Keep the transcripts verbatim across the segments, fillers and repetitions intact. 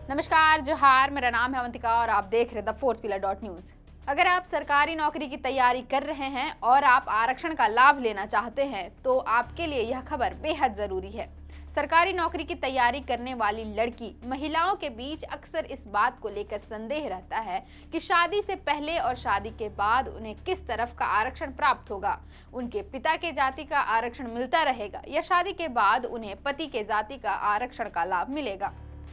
नमस्कार, जोहार। मेरा नाम है अवंतिका और आप देख रहे the fourth pillar dot news. अगर आप सरकारी नौकरी की तैयारी कर रहे हैं और आप आरक्षण का लाभ लेना चाहते हैं तो आपके लिए यह खबर बेहद जरूरी है। सरकारी नौकरी की तैयारी करने वाली लड़की महिलाओं के बीच अक्सर इस बात को लेकर संदेह रहता है कि शादी से पहले और शादी के बाद उन्हें किस तरफ का आरक्षण प्राप्त होगा। उनके पिता के जाति का आरक्षण मिलता रहेगा या शादी के बाद उन्हें पति के जाति का आरक्षण का लाभ मिलेगा।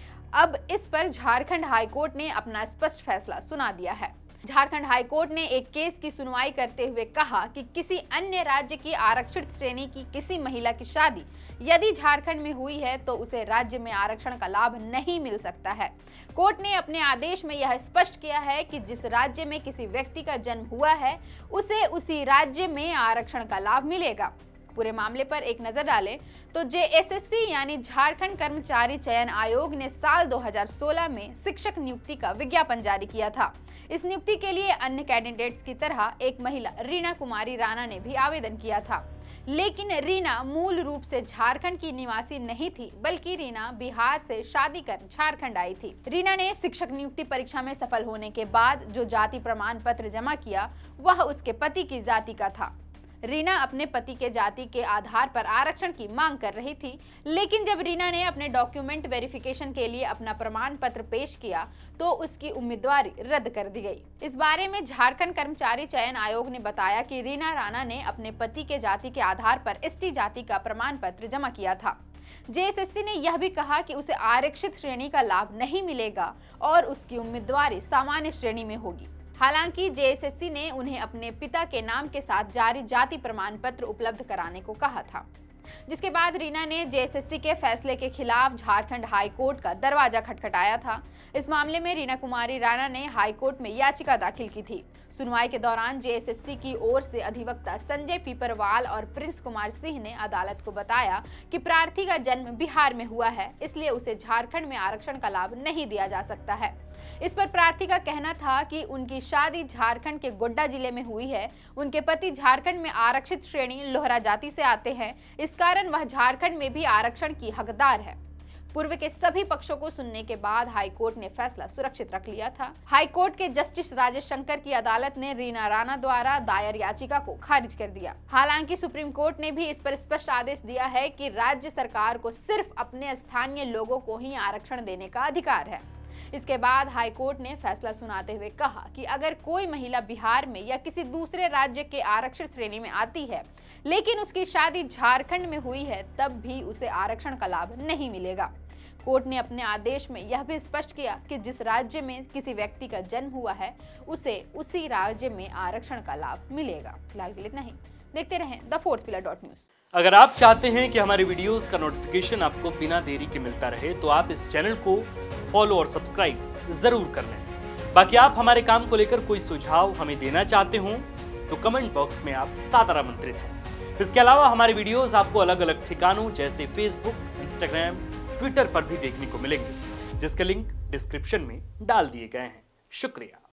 अब इस पर झारखंड हाईकोर्ट ने अपना स्पष्ट फैसला सुना दिया है। झारखंड हाईकोर्ट ने एक केस की सुनवाई करते हुए कहा कि किसी अन्य राज्य की आरक्षित श्रेणी की किसी महिला की शादी यदि झारखंड में हुई है तो उसे राज्य में आरक्षण का लाभ नहीं मिल सकता है। कोर्ट ने अपने आदेश में यह स्पष्ट किया है कि जिस राज्य में किसी व्यक्ति का जन्म हुआ है उसे उसी राज्य में आरक्षण का लाभ मिलेगा। पूरे मामले पर एक नजर डालें तो जे एस एस सी यानी झारखंड कर्मचारी चयन आयोग ने साल दो हज़ार सोलह में शिक्षक नियुक्ति का विज्ञापन जारी किया था। इस नियुक्ति के लिए अन्य कैंडिडेट्स की तरह एक महिला रीना कुमारी राणा ने भी आवेदन किया था, लेकिन रीना मूल रूप से झारखंड की निवासी नहीं थी, बल्कि रीना बिहार से शादी कर झारखंड आई थी। रीना ने शिक्षक नियुक्ति परीक्षा में सफल होने के बाद जो जाति प्रमाण पत्र जमा किया वह उसके पति की जाति का था। रीना अपने पति के जाति के आधार पर आरक्षण की मांग कर रही थी, लेकिन जब रीना ने अपने डॉक्यूमेंट वेरिफिकेशन के लिए अपना प्रमाण पत्र पेश किया तो उसकी उम्मीदवारी रद्द कर दी गई। इस बारे में झारखंड कर्मचारी चयन आयोग ने बताया कि रीना राणा ने अपने पति के जाति के आधार पर एस टी जाति का प्रमाण पत्र जमा किया था। जे एस एस सी ने यह भी कहा कि उसे आरक्षित श्रेणी का लाभ नहीं मिलेगा और उसकी उम्मीदवारी सामान्य श्रेणी में होगी। हालांकि जे एस एस सी ने उन्हें अपने पिता के नाम के साथ जारी जाति प्रमाण पत्र उपलब्ध कराने को कहा था, जिसके बाद रीना ने जे एस एस सी के फैसले के खिलाफ झारखंड हाई कोर्ट का दरवाजा खटखटाया था। इस मामले में रीना कुमारी राणा ने हाई कोर्ट में याचिका दाखिल की थी। सुनवाई के दौरान जे एस एस सी की ओर से अधिवक्ता संजय पीपरवाल और प्रिंस कुमार सिंह ने अदालत को बताया कि प्रार्थी का जन्म बिहार में हुआ है, इसलिए उसे झारखंड में आरक्षण का लाभ नहीं दिया जा सकता है। इस पर प्रार्थी का कहना था कि उनकी शादी झारखंड के गोड्डा जिले में हुई है। उनके पति झारखंड में आरक्षित श्रेणी लोहरा जाति से आते हैं, इस कारण वह झारखंड में भी आरक्षण की हकदार है। पूर्व के सभी पक्षों को सुनने के बाद हाईकोर्ट ने फैसला सुरक्षित रख लिया था। हाईकोर्ट के जस्टिस राजेश शंकर की अदालत ने रीना राणा द्वारा दायर याचिका को खारिज कर दिया। हालांकि सुप्रीम कोर्ट ने भी इस पर स्पष्ट आदेश दिया है कि राज्य सरकार को सिर्फ अपने स्थानीय लोगों को ही आरक्षण देने का अधिकार है। इसके बाद हाईकोर्ट ने फैसला सुनाते हुए कहा कि अगर कोई महिला बिहार में या किसी दूसरे राज्य के आरक्षित श्रेणी में आती है लेकिन उसकी शादी झारखंड में हुई है तब भी उसे आरक्षण का लाभ नहीं मिलेगा। कोर्ट ने अपने आदेश में यह भी स्पष्ट किया कि जिस राज्य में किसी व्यक्ति का जन्म हुआ है उसे उसी राज्य में आरक्षण का लाभ मिलेगा। फिलहाल के लिए इतना ही। देखते रहें the fourth pillar dot news. अगर आप चाहते हैं कि हमारे वीडियोस का नोटिफिकेशन आपको बिना देरी के मिलता रहे तो आप इस चैनल को फॉलो और सब्सक्राइब जरूर कर लें। बाकी आप हमारे काम को लेकर कोई सुझाव हमें देना चाहते हो तो कमेंट बॉक्स में आप सादर आमंत्रित हैं। इसके अलावा हमारे वीडियोस आपको अलग अलग ठिकानों जैसे फेसबुक, इंस्टाग्राम, ट्विटर पर भी देखने को मिलेंगे, जिसके लिंक डिस्क्रिप्शन में डाल दिए गए हैं। शुक्रिया।